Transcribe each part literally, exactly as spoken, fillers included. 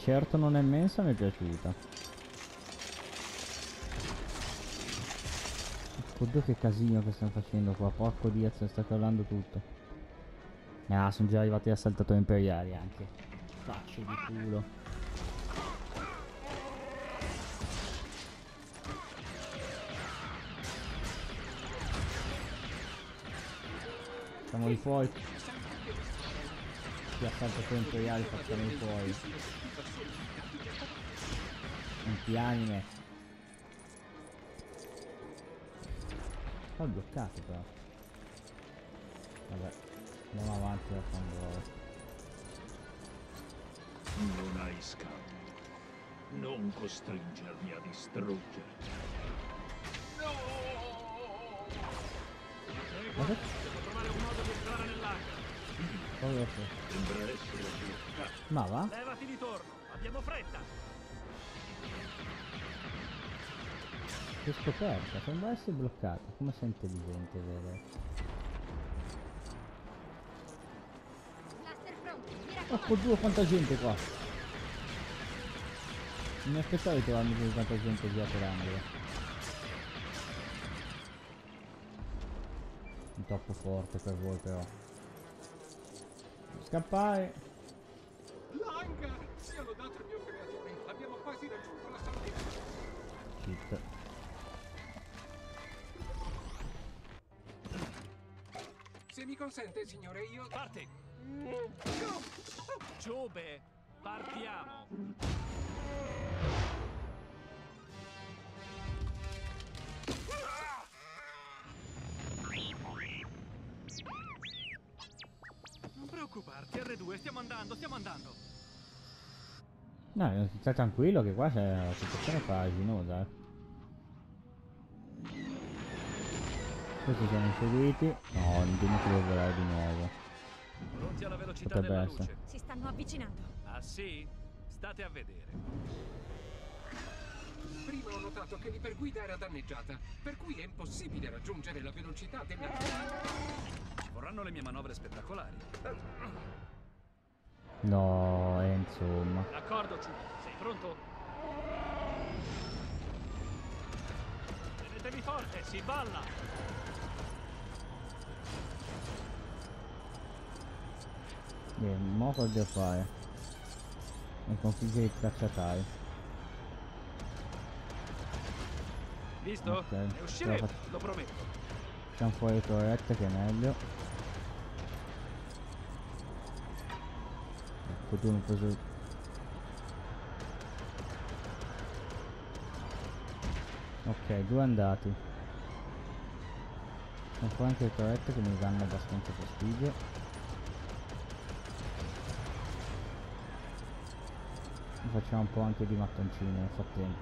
certo non è immensa, mi è piaciuta. Oddio che casino che stanno facendo qua, porco Diaz, sta crollando tutto. Ah, sono già arrivati assaltatori imperiali anche. Facce di culo. Facciamoli fuori. Gli assaltatori imperiali, facciamoli fuori. Anti-anime. Fa bloccato però. Vabbè, andiamo avanti da quando... Non hai scampo. Non costringermi a distruggerti. No! Cosa? Devo trovare un modo di entrare nell'acqua. Cosa c'è? Sembra essere bloccato. Ma va? Levati di torno, abbiamo fretta. Che scoperta, sembra essere bloccata. Come sei intelligente, vero? Porco due, quanta gente qua! Non mi aspettavo di trovarmi così tanta gente via per l'angolo. È troppo forte per voi però. Scappare! Langa! Sia lodato il mio creatore! Abbiamo quasi raggiunto la salvezza! Shit. Se mi consente, signore, io... Parti! Giube, partiamo! Non preoccuparti, erre due, stiamo andando, stiamo andando! No, stai tranquillo che qua c'è la situazione faraginosa, eh. Questi sono inseguiti. No, non devo volare di nuovo. Pronti alla velocità Potrebbe della essere. luce. Si stanno avvicinando. Ah sì? State a vedere. Prima ho notato che l'iperguida era danneggiata, per cui è impossibile raggiungere la velocità della... Ci vorranno le mie manovre spettacolari. No, e insomma. D'accordo, Giube. Sei pronto? Tenetevi forte, si balla! E mo cosa devo fare? E configge i cacciatai. Visto? Ok, Ne usciremo, ce la faccio. lo prometto. Facciamo fuori le torrette che è meglio. Ecco tu mi hai preso... Ok, due andati. Facciamo fuori anche le torrette che mi danno abbastanza fastidio. Facciamo un po' anche di mattoncini nel frattempo.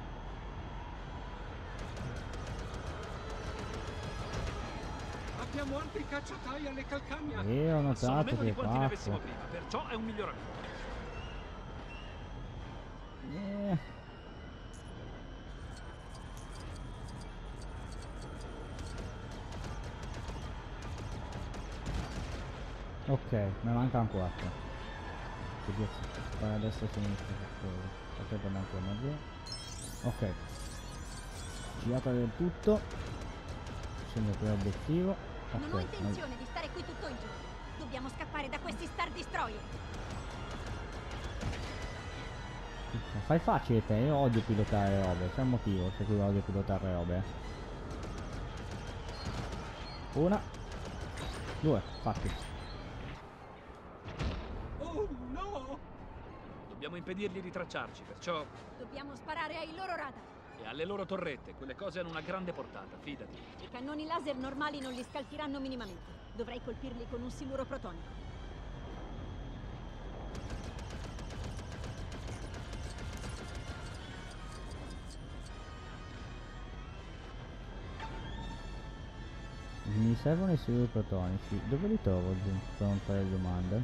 Abbiamo altri cacciatai alle Calcagna! E ho Sono notato meno che di quanti ne avessimo fatto. prima, perciò è un miglioramento. Eh. Ok, me ne mancano quattro. Che Dio, fare a destra e a sinistra. Potrebbe andare ancora meglio. Ok. Girata del tutto. Scende per l'obiettivo. Ok. Non ho intenzione di stare qui tutto il giorno. Dobbiamo scappare da questi Star Destroyer. Fai facile te, io odio pilotare robe, c'è un motivo per cui odio pilotare robe. Una, due, fatti. Oh no! Dobbiamo impedirgli di tracciarci, perciò... Dobbiamo sparare ai loro radar. E alle loro torrette, quelle cose hanno una grande portata, fidati. I cannoni laser normali non li scalfiranno minimamente. Dovrei colpirli con un siluro protonico. Mi servono i siluri protonici, dove li trovo giù? Per non fare le domande.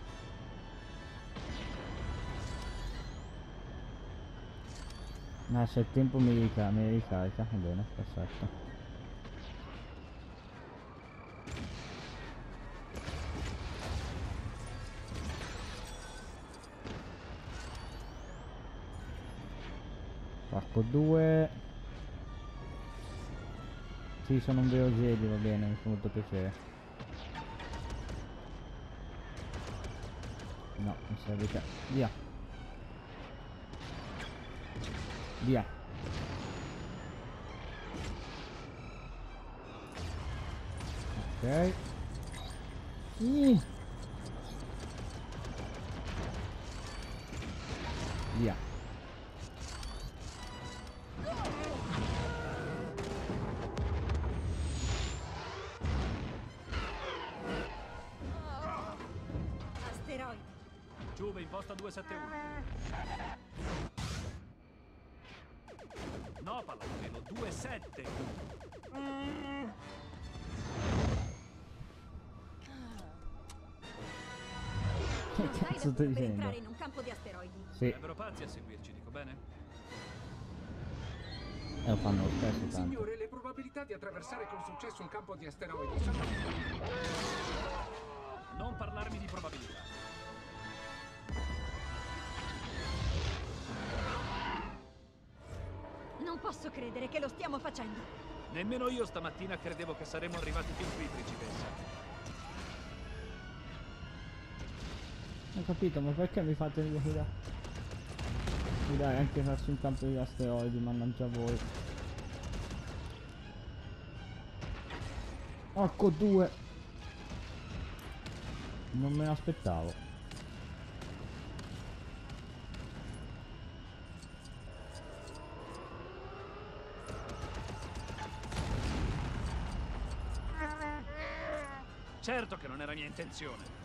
Ah, se il tempo mi, rica mi ricarica, va bene, perfetto. Arco due. Sì, sono un vero Jedi, va bene, mi fa molto piacere. No, mi serve che... Via. Via. Ok. Mm. Via. Asteroidi. Giuve, imposta due sette uno. No, Palladino, due sette uno. Che Non dai cazzo da stai per dicendo? entrare in un campo di asteroidi. Sì, Sarebbero pazzi a seguirci, dico bene? e lo fanno lo stesso tanto. Signore, le probabilità di attraversare con successo un campo di asteroidi sono... Non parlarmi di probabilità. Non posso credere che lo stiamo facendo. Nemmeno io stamattina credevo che saremmo arrivati fin qui, principessa. Ho capito, ma perché mi fate guidare? Guidare anche verso un campo di asteroidi, mannaggia voi. Arco due. Non me l'aspettavo. Certo che non era mia intenzione.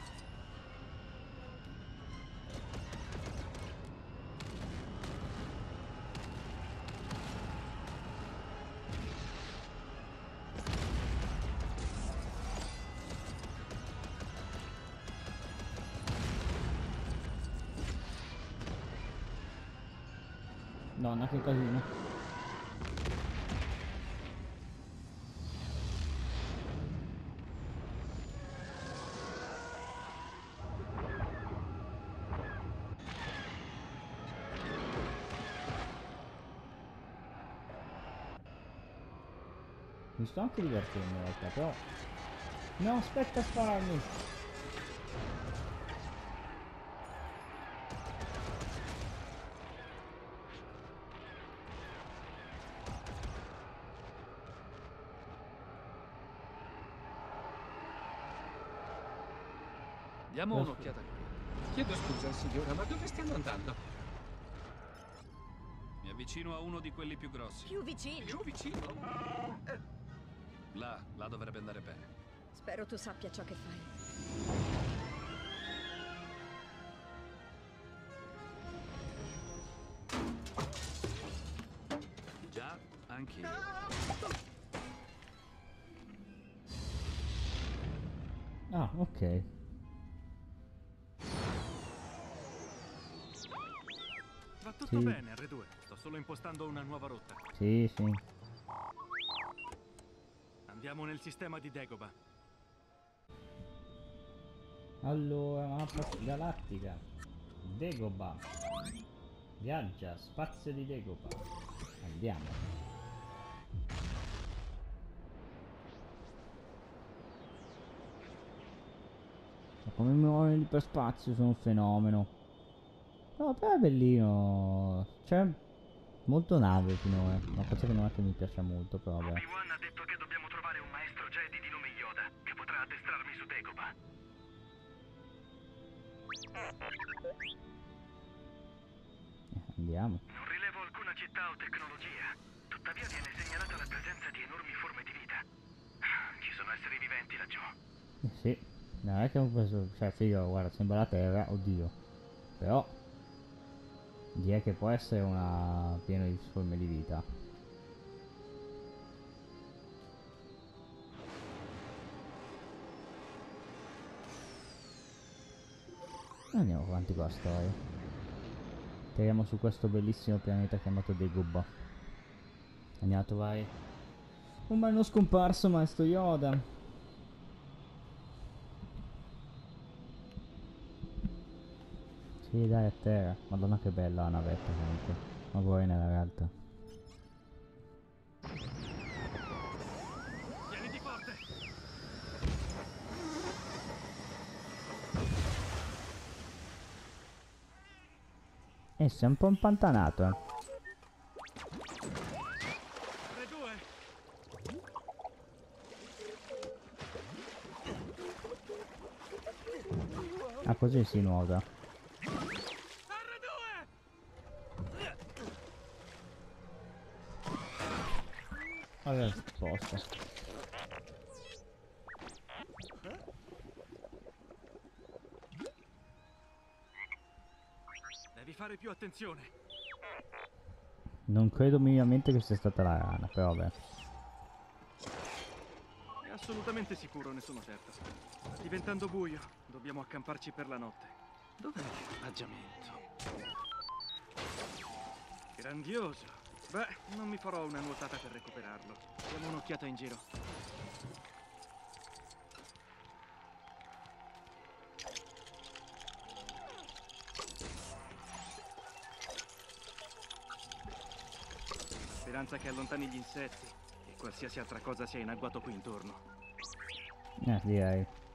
Donna, che casino. Mi sto anche divertendo in realtà, però... No, aspetta a spararmi! Diamo Adesso- un'occhiata qui. Chiedo scusa, signora, ma dove stiamo andando? Mi avvicino a uno di quelli più grossi. Più vicini. Più vicino? Là, là dovrebbe andare bene. Spero tu sappia ciò che fai. Già, anch'io. Ah, ok. Va tutto Sì. bene, R due. Sto solo impostando una nuova rotta. Sì, sì. Andiamo nel sistema di Dagobah. Allora, mappa galattica. Dagobah. Viaggia, spazio di Dagobah. Andiamo. Ma come muovono l'iperspazio sono un fenomeno. No, però è bellino. C'è molto nave finora. Una cosa che non è che mi piace molto, però vabbè. Obi-Wan ha detto che dobbiamo trovare un maestro Jedi di nome Yoda, che potrà addestrarmi su Dagobah. Eh, andiamo. Non rilevo alcuna città o tecnologia, tuttavia viene segnalata la presenza di enormi forme di vita. Ci sono esseri viventi laggiù. Eh sì. Non è che ho preso. Cioè, figo, guarda, sembra la Terra, oddio. Però direi che può essere una piena di forme di vita. Andiamo avanti con la storia. Tiriamo su questo bellissimo pianeta chiamato Dagobah. Andiamo a trovare un bel non scomparso maestro Yoda. Sì, dai, a terra. Madonna che bella la navetta comunque. Ma poi nella realtà. Tieniti forte! Eh, sei un po' impantanato, eh. R due! Ah, così si nuota. R due! Allora risposta. Devi fare più attenzione. Non credo minimamente che sia stata la rana, però vabbè. È assolutamente sicuro, ne sono certo. Sta diventando buio. Dobbiamo accamparci per la notte. Dov'è l'equipaggiamento? Grandioso. Beh, non mi farò una nuotata per recuperarlo. Diamo un'occhiata in giro. Speranza che allontani gli insetti e qualsiasi altra cosa sia in agguato qui intorno. Eh, direi.